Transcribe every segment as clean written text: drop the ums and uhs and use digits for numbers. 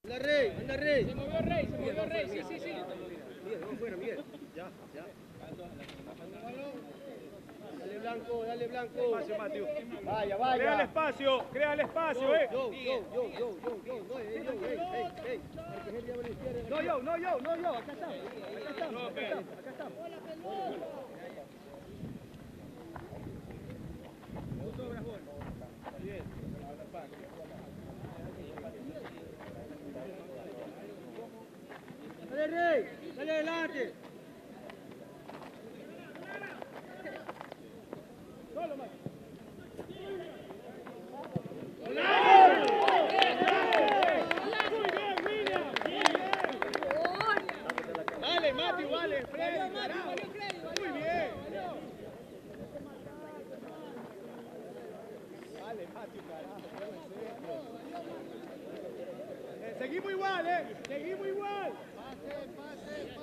Anda Rey. Se movió Rey, sí. Miguel, vamos fuera, Miguel. Ya. Dale Blanco. Espacio, Mateo. Vaya. Crea el espacio, Yo. No, acá estamos. No sobras gol. Bien. Dale Rey, dale adelante. Solo más. Vale, Mati, vale, Freddy. Muy bien. Vale, Mati, carajo. Seguimos igual, seguimos igual. Pase.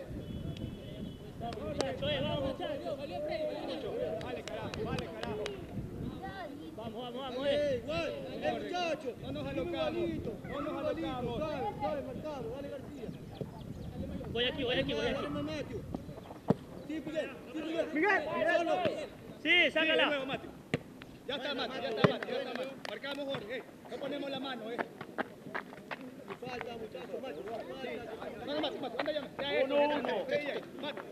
Vamos, muchachos. Vale, carajo. Vamos. Igual, muchachos. No nos alocamos. Dale, marcamos, dale García. Voy aquí. Dale, Mateo. Sí, Miguel. Solo. Sí, sácala. De nuevo, Mati. Ya está, Mati. Marcamos, Jorge. No ponemos la mano, Falta, muchachos, Mateo. No, Mati, anda ya. Mati,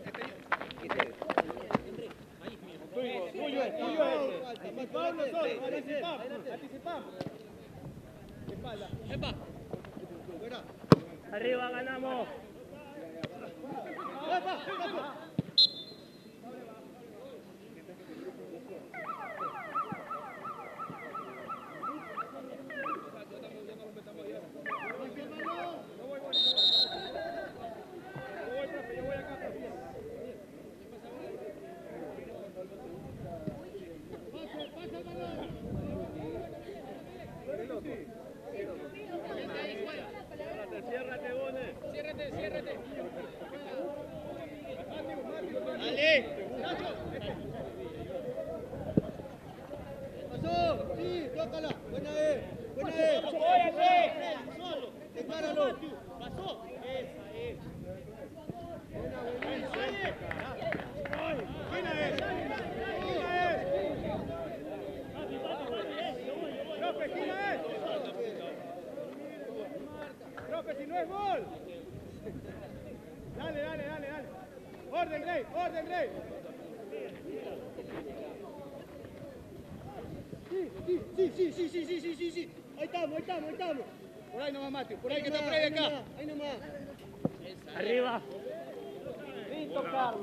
Tuyo es. Anticipamos nosotros, anticipamos. Espalda. Epa. Fuera. Arriba ganamos. Ciérrate. Dale. Pasó. Sí, tócala. Buena es. Solo. Decláralo. Pasó. Esa es. Profe, si no es gol. Dale. Orden, Rey. Sí. Ahí estamos. Por ahí nomás, Mati. Por ahí que está Freddy acá. Ahí nomás. Arriba. Listo, Carlos.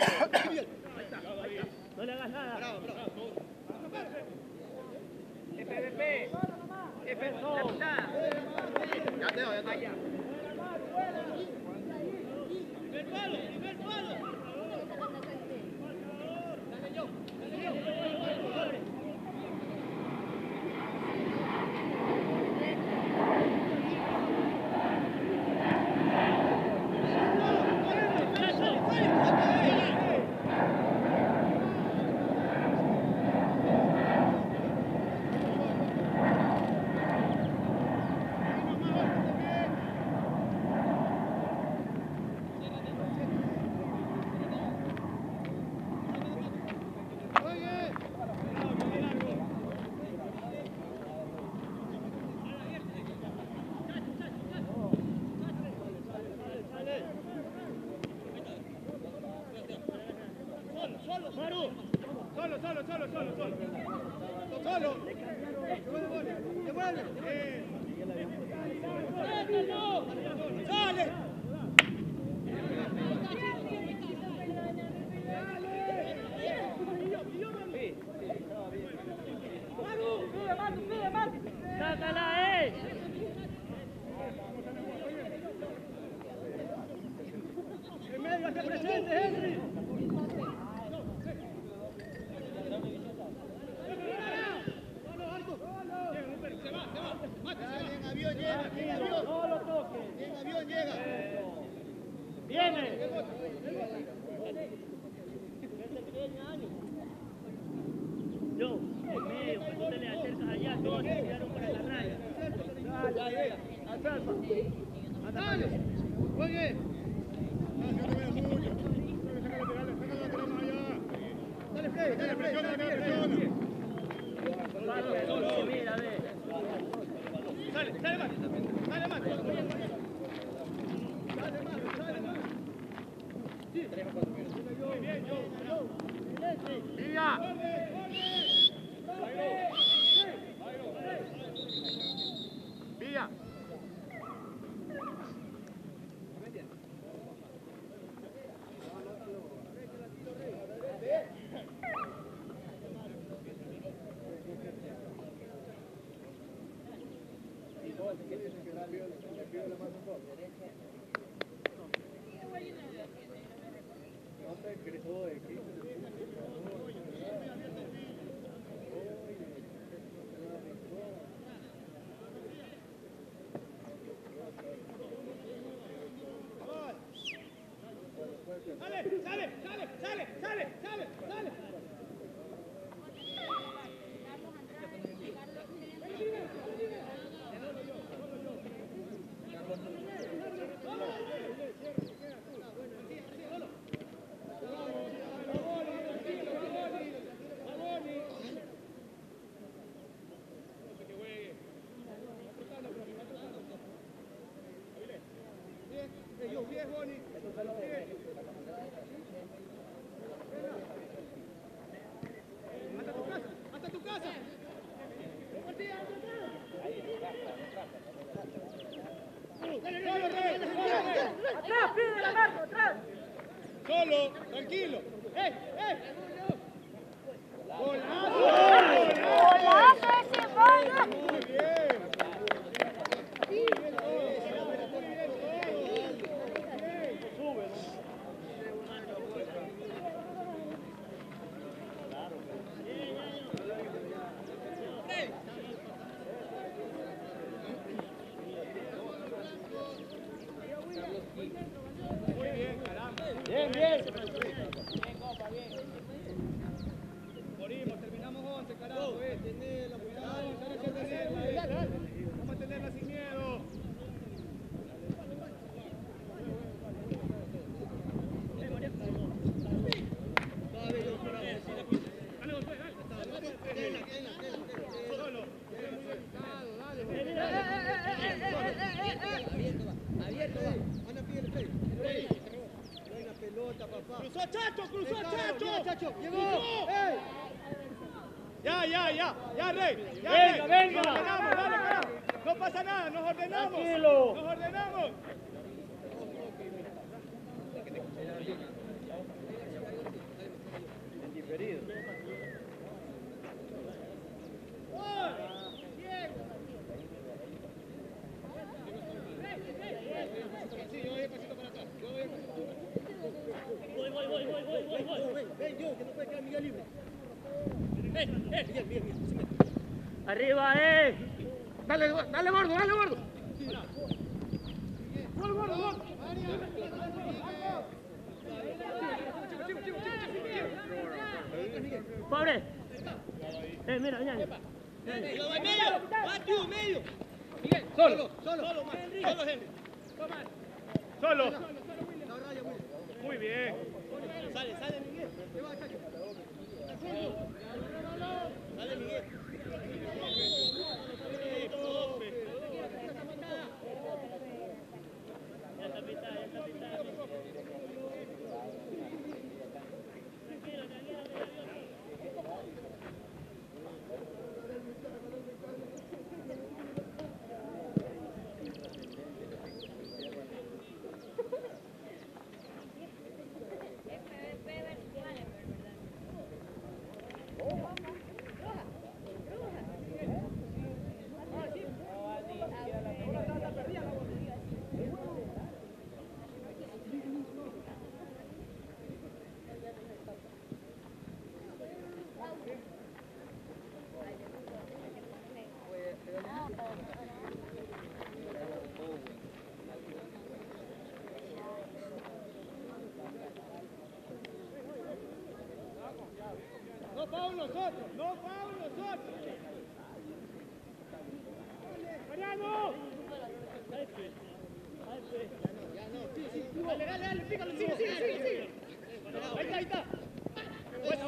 No le hagas nada. Bravo. FBP. Ya te doy. Primer palo. Dale yo. Maru. Solo. Devuelve. Dale. Sácala, En medio, hacia presente, Henry. Viene. Yo, en medio, cuando te le acercas allá, todos se quedaron por la raya. Dale, al Dale. Juegue. Dale, Freddy. Dale, Presiona, Freddy. presiona. Mira, ve. Sale más. Dale más. Dale más, dale más. Sí. Muy bien, yo. Villa. Villa. Sale. Bien, Bonnie. Hasta tu casa. ¡Atrás, pide Marco, atrás! Solo, tranquilo. ¡Golazo! ¡Golazo ese gol! Muy bien. Muy bien, caramba. Bien, bien. Morimos, terminamos 11, carajo. Tenerla, cuidado. Vamos a tenerla sin miedo. Solo. Abierto va. Anda, pídele, Freddy. No hay una pelota, papá. ¡Cruzó Chacho! ¡Cruzó Chacho! Mira, Chacho. Llegó. ¡Cruzó! ¡Ey! Ya, Rey. Ya, Venga, Rey. venga. Nos ordenamos, dale, carajo. No pasa nada, nos ordenamos. Tranquilo. Nos ordenamos. Sí, yo voy a pasito para atrás. Voy. Ven, yo, que no puede quedar Miguel libre. Miguel. Arriba, Dale, gordo. Gordo. Pobre. Mira, mira. Medio. Solo. Solo, Henry. Solo. Muy bien. Sale, Miguel. Dale, Miguel. Ya está pitado. Ahí está. Buena.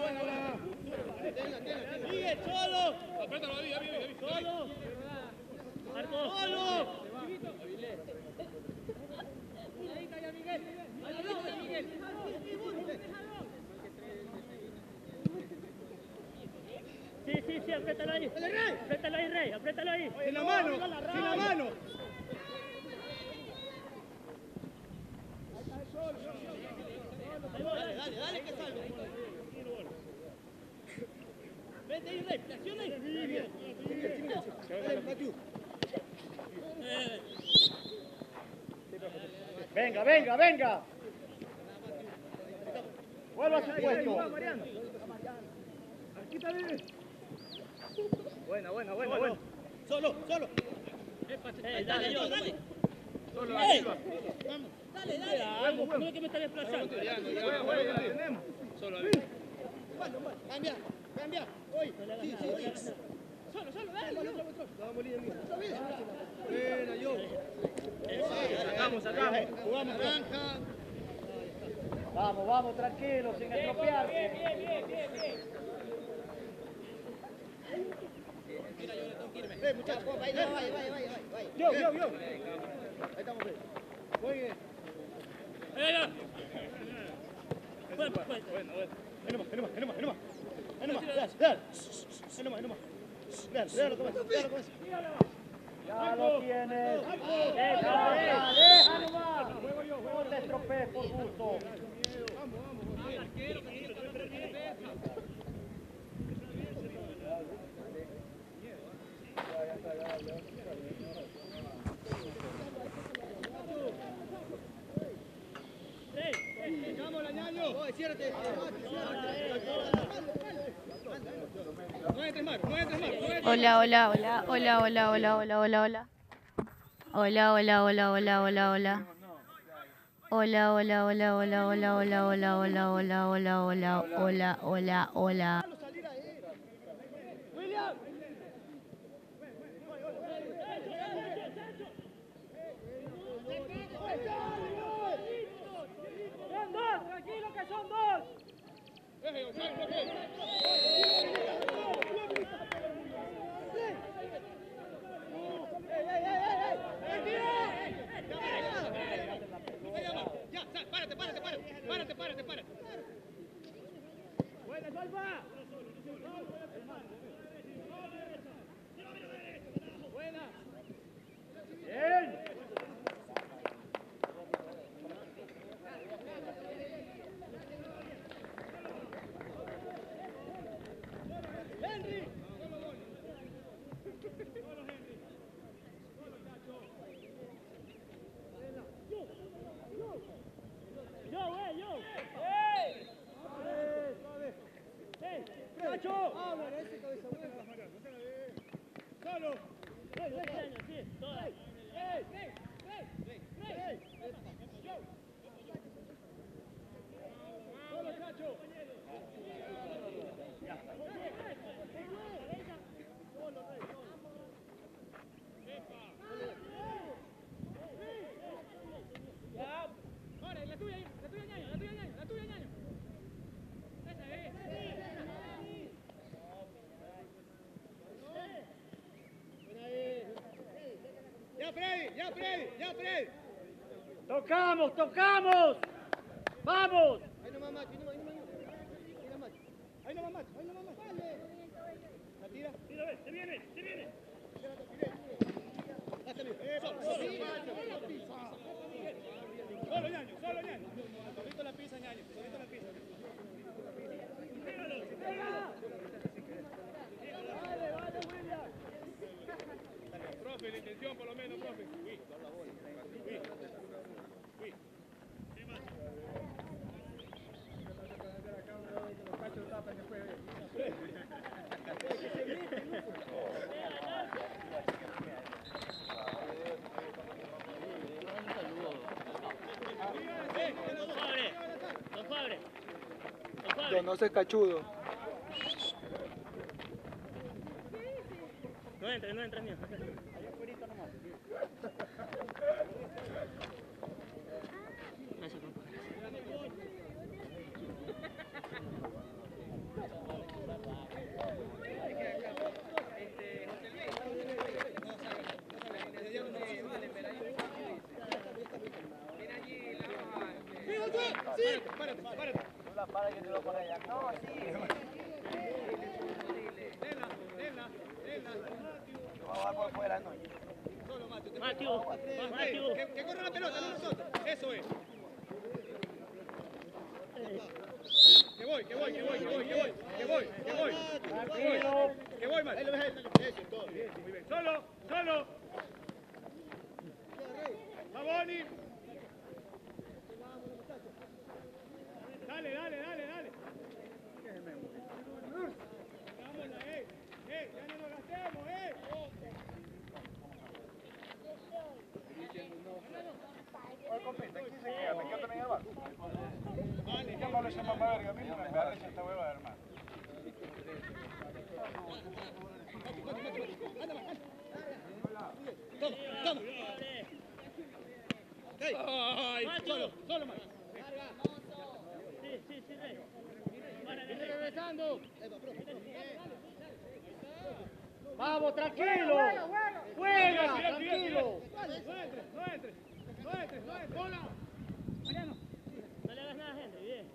Sigue, solo. Apretalo, David. Solo. Marco. Solo. Sí, apriétalo ahí. Apriétalo ahí, Rey, apriétalo ahí. Sin la mano. Dale, que salve. Vete ahí, Rey, presiona ahí. Venga. Vuelva a su puesto. Buena. Solo. Dale. Solo, Ey. arriba. Dale. No es que me está desplazando. Solo, arriba. Cambia. Hoy. Sí. Solo, dale. Vamos, líder mío. Buena, yo. Sacamos. Jugamos franja. Vamos, tranquilo, sin estropearse. Muchachos, vaya. Yo. Ahí estamos bien. Muy bien. Bueno. Ahí nomás. Dale. Ya lo tienes. Deja nomás. No te estropees por gusto. Echámosla, ñaño. Ciérrate. No entres más. Hola. William. Son dos, tranquilo que son dos. Ya, párate. Buena, Salva. Buena. Bien. Henry. Yo. Nacho. Solo. Sí, todas. Solo, Chacho. Ahora, la tuya, ñaño. Ya, Freddy. Tocamos. Vamos. Ahí nomás, Macho. Ahí nomás, Macho. La tira. Se viene. Solo, ñaño. Solito la pisa, ñaño. Vale, William. Profe, la intención por lo menos, profe. Don Fabre. Yo no sé cachudo. No entra, mío. Gracias, compa. Párate. Tú la paras que te lo pones allá. No, sí. Denla. Yo voy a bajar por fuera, no. Solo, Mateo. Mateo. Que corra la pelota, no nosotros. Eso es. Que voy. Tranquilo. Que voy, Mateo. Muy bien. Solo. Va, Boni. Dale. Vámonos, ya no nos gastemos, Oye, compita, aquí se queda, me quedo también abajo. Vale, Llámalo ese mamá verga, a mí no me da leche esta hueva, hermano. Toma. Ay, solo, más. Sí, Rey. Regresando. Vamos, tranquilo. Juega, tranquilo. No entres. Bola. Mariano. No le hagas nada a Henry, bien.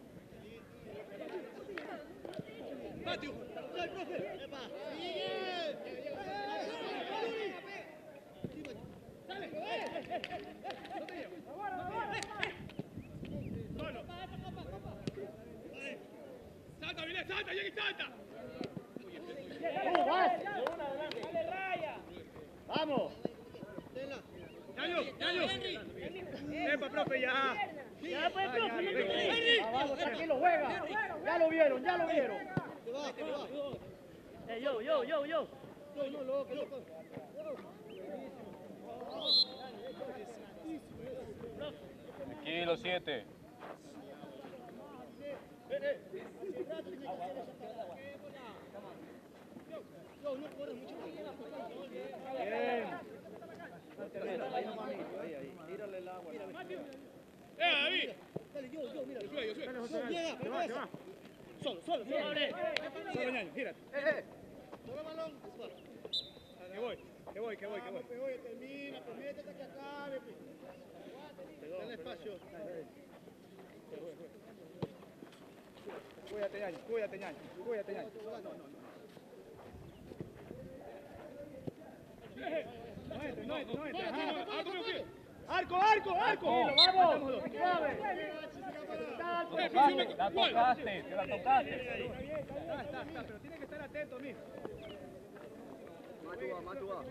Mateo. ¡Dale, profe! ¡Dale! ¡Solo! ¡Salta, Vilés! ¡Salta! ¡Llega y salta! Vas. Vamos. ¡Ñaño! ¡Epa, profe, ya! Ya, pues, profe, no te crees. Vamos, tranquilo, juega. Ya lo vieron. Yo. Tranquilo, 7. Ahí. Tírale el agua. David! Yo suelo. Solo, Ñaño, gírate. Que voy. Termina, métete que acabe. Dale espacio. Cuídate, Ñaño. No entres. ¡Arco! Vamos. Suave. La tocaste, te la tocaste. Está, pero tiene que estar atento, mijo. Matu va.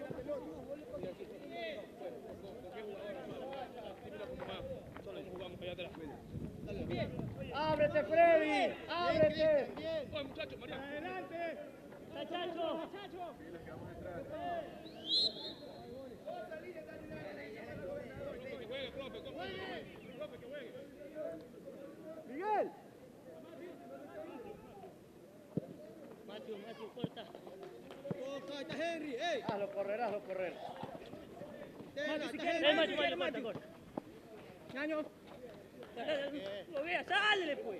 Solo jugamos para allá atrás. Ábrete, Freddy. Ábrete. Oye, muchachos, Mariano. ¡Adelante! Chacho. Que juegue, profe, que juegue. Miguel. Mateo, corta. Está Henry, ey. Hazlo correr. Mateo, corta. Ñaño. Lo veas, sálele, pues.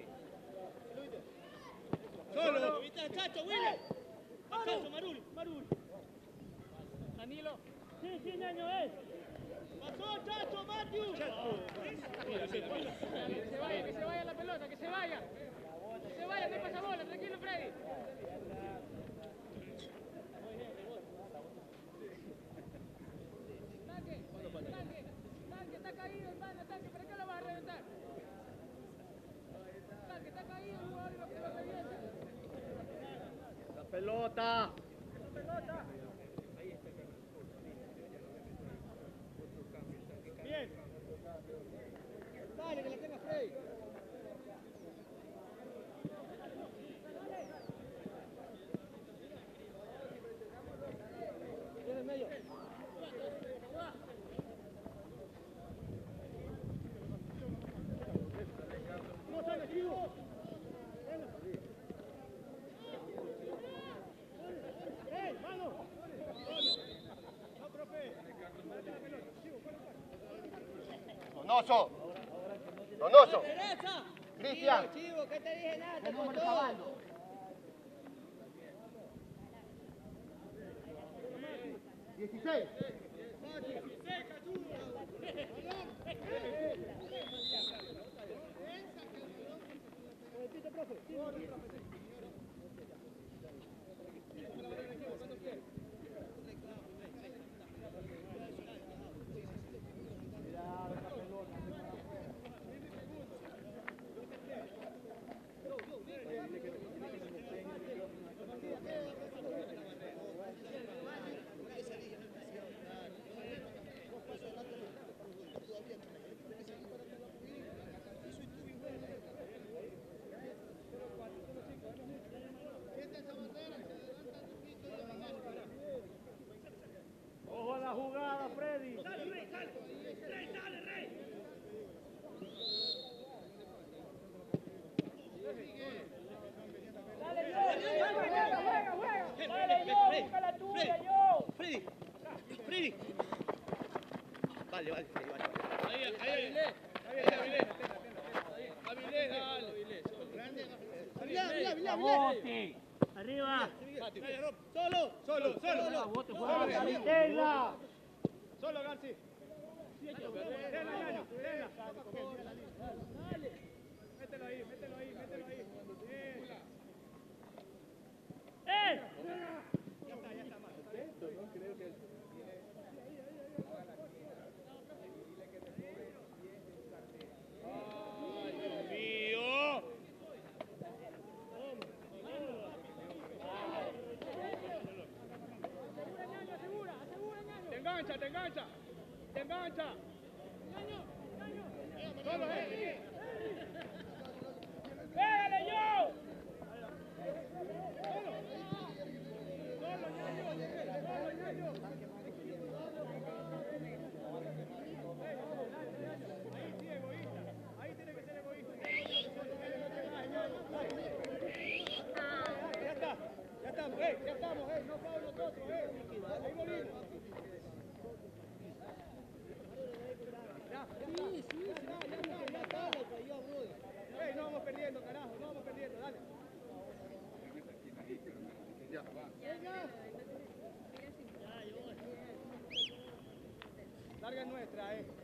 Solo. Chacho, William. Chacho, Marul. Danilo. Sí, Ñaño, Pasó, Chacho, Matthew. Que se vaya la pelota, que se vaya. No pasa bola, tranquilo, Freddy. Tanque, está caído, hermano, tanque, ¿para qué lo vas a reventar? Tanque, está caído, el jugador y lo que va a revienta. La pelota. Bien. Dale, que la tenga Freddy. Tiene en medio. Donoso. Cristian. Chivo, ¿qué te dije nada? ¿Qué Te número costó. Caballo? ¿16? Ojo a la jugada, Freddy. Dale, yo, busca la tuya, yo. Freddy. Freddy. Vale, vale, Freddy, vale. Bote. Arriba. Solo. Tela. Solo, Garci. Tela, Ñaño, tela. Mételo ahí. ¡Eh! Ya está, más. ¡Ay, Dios mío! Te engancha. Solo, ¡pégale, yo! Ahí tiene que ser egoísta. Ya estamos, no faul nosotros, ahí volvimos. No vamos perdiendo, carajo, dale. Larga es nuestra,